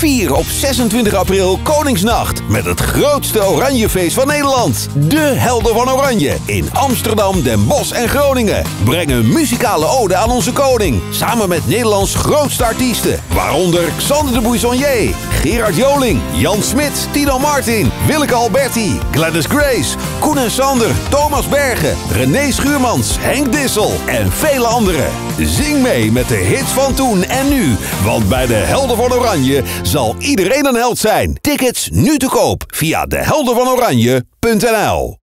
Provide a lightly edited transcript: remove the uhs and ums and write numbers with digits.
Vier op 26 april Koningsnacht met het grootste Oranjefeest van Nederland. De Helden van Oranje in Amsterdam, Den Bosch en Groningen brengen een muzikale ode aan onze koning. Samen met Nederlands grootste artiesten. Waaronder Xander de Buissonnier, Gerard Joling, Jan Smit, Tino Martin, Willeke Alberti, Gladys Grace, Koen en Sander, Thomas Bergen, René Schuurmans, Henk Dissel en vele anderen. Zing mee met de hits van toen en nu. Want bij de Helden van Oranje zal iedereen een held zijn. Tickets nu te koop via deheldenvanoranje.nl.